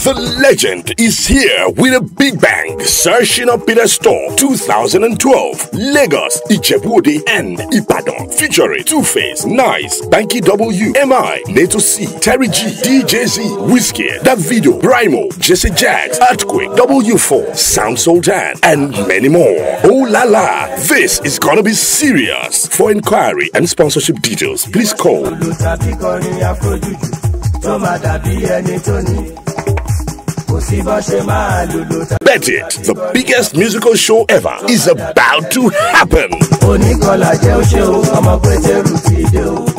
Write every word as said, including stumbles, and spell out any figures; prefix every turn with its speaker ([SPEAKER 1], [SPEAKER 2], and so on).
[SPEAKER 1] The legend is here with a big bang. Sarshina Peter Storm two thousand twelve. Lagos, Ijebu-Ode, and Ibadan. Featuring Two-Face, Nice, Banky W, M I, Nato C, Terry G, D J Z, Whiskey, Davido, Brimo, Jesse Jax, Earthquake, W four, Sound Sultan, and many more. Oh la la, this is gonna be serious. For inquiry and sponsorship details, please call. Bet it, the biggest musical show ever is about to happen.